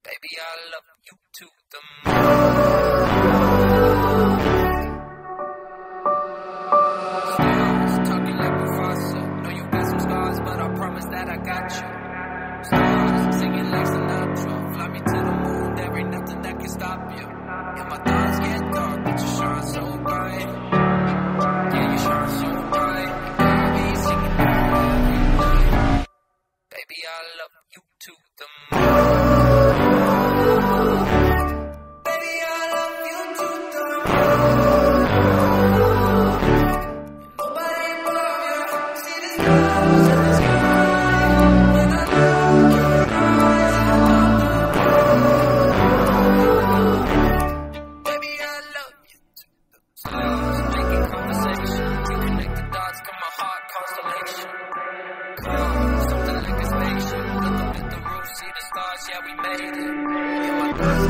Baby, I love you to the moon. Stars talking like Mufasa. Know you got some scars, but I promise that I got you. Stars singing like Sinatra. Fly me to the moon, there ain't nothing that can stop you. And my thoughts get dark, but you shine so bright. Yeah, you shine so bright. Baby, singing every night. Baby, I love you to the moon. Yeah, we made it. Yeah, my